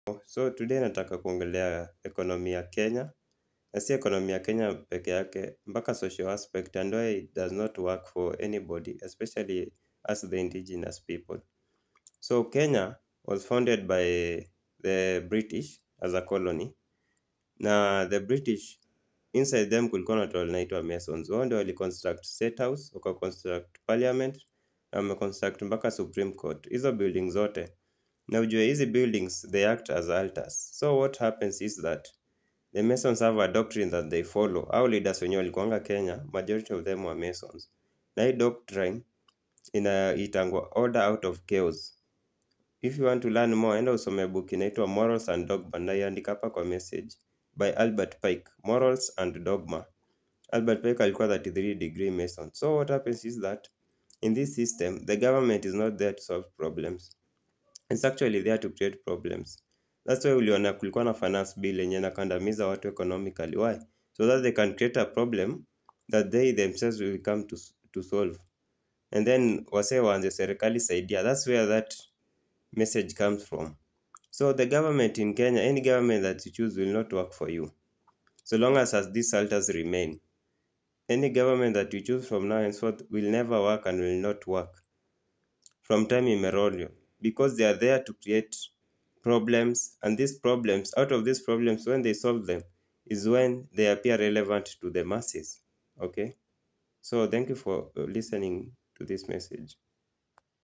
So today nataka kuongelea economy ya Kenya, na si economy ya Kenya peke yake, mpaka social aspect and why it does not work for anybody, especially us the indigenous people. So Kenya was founded by the British as a colony, na the British inside them kulikuwa na watu wanaitwa Masons. Wao ndio waliconstruct State House, wakaconstruct Parliament, na wameconstruct mpaka Supreme Court. Hizo buildings zote. Na ujue hizi buildings, they act as altars. So what happens is that the Masons have a doctrine that they follow. Au leaders wenye walikuanga Kenya, majority of them were Masons. Na hii doctrine inaitangwa order out of chaos. If you want to learn more, enda usome book inaitwa Morals and Dogma, na iandika hapa kwa message by Albert Pike, Morals and Dogma. Albert Pike alikuwa 33-degree Mason. So what happens is that in this system, the government is not there to solve problems. It's actually there to create problems. That's why uliona kulikuwa na finance bill yenye inakandamiza watu economically. Why? So that they can create a problem that they themselves will come to solve. And then wase waanze serikali saidia. That's where that message comes from. So the government in Kenya, any government that you choose will not work for you. So long as these altars remain. Any government that you choose from now henceforth will never work and will not work from time immemorial, because they are there to create problems, and these problems, out of these problems, when they solve them, is when they appear relevant to the masses. Okay? So thank you for listening to this message.